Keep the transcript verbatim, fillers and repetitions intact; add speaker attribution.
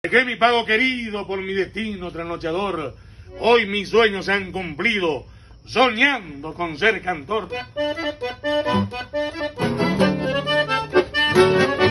Speaker 1: Que mi pago querido por mi destino trasnochador, hoy mis sueños se han cumplido, soñando con ser cantor.